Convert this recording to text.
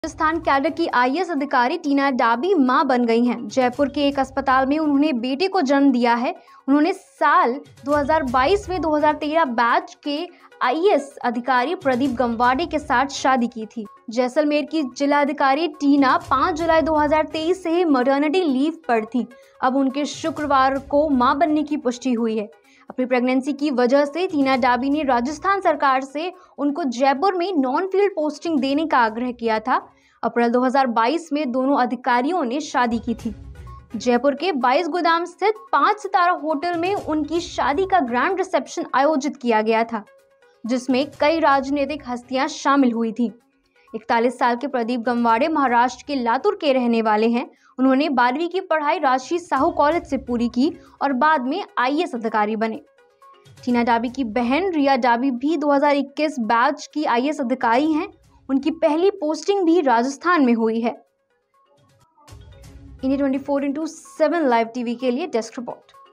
Rajasthan cadre की IAS अधिकारी टीना डाबी मां बन गई हैं। जयपुर के एक अस्पताल में उन्होंने बेटे को जन्म दिया है। उन्होंने साल 2022 में 2013 बैच के आईएएस अधिकारी प्रदीप गंगवाड़े के साथ शादी की थी। जैसलमेर की जिला अधिकारी टीना 5 जुलाई 2023 से मटर्निटी लीव पर थी। अब उनके शुक्रवार को मां बनने की पुष्टि हुई है। अपनी प्रेगनेंसी की वजह से टीना डाबी ने राजस्थान सरकार से उनको जयपुर में नॉन फील्ड पोस्टिंग देने का आग्रह किया था। अप्रैल 2022 में दोनों अधिकारियों ने शादी की थी। जयपुर के 22 गोदाम स्थित 5 सितारा होटल में उनकी शादी का ग्रैंड रिसेप्शन आयोजित किया गया था, जिसमें कई राजनीतिक हस्तियां शामिल हुई थी। 41 साल के प्रदीप गंगवाड़े महाराष्ट्र के लातूर के रहने वाले हैं। उन्होंने 12वीं की पढ़ाई राजश्री साहू कॉलेज से पूरी की और बाद में आईएएस अधिकारी बने। टीना डाबी की बहन रिया डाबी भी 2021 बैच की आईएएस अधिकारी हैं। उनकी पहली पोस्टिंग भी राजस्थान में हुई है। इंडिया 24/7 लाइव टीवी के लिए डेस्क रिपोर्ट।